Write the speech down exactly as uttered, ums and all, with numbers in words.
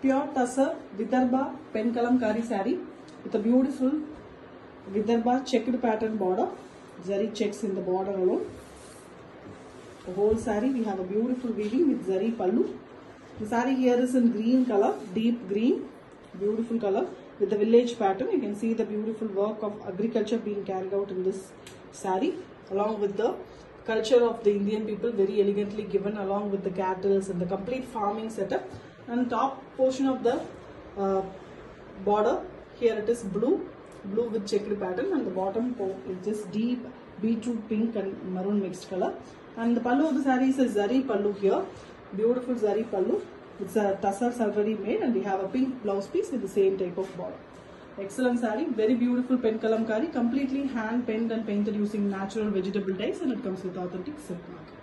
Pure Tussar Vidarbha pen kalamkari saree with a beautiful Vidarbha checked pattern border. Zari checks in the border alone. The whole saree we have a beautiful weaving with zari pallu. The saree here is in green color, deep green, beautiful color with the village pattern. You can see the beautiful work of agriculture being carried out in this saree, along with the culture of the Indian people, very elegantly given, along with the cattle and the complete farming setup. And top portion of the uh, border, here it is blue, blue with checked pattern, and the bottom is just deep beetroot pink and maroon mixed color. And the pallu of the saree is a zari pallu here, beautiful zari pallu. It's a tassars already made, and we have a pink blouse piece with the same type of border. Excellent saree, very beautiful pen kalamkari, completely hand penned and painted using natural vegetable dyes, and it comes with authentic silk mark.